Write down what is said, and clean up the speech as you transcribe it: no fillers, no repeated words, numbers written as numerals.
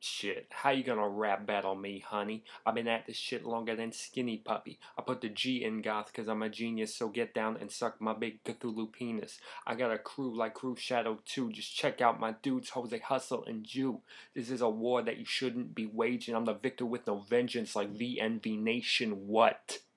Shit, how you gonna rap battle me, honey? I've been at this shit longer than Skinny Puppy. I put the G in goth cause I'm a genius, so get down and suck my big Cthulhu penis. I got a crew like Crew Shadow 2, just check out my dudes, Jose Hustle and Jew. This is a war that you shouldn't be waging, I'm the victor with no vengeance like VNV Nation, what?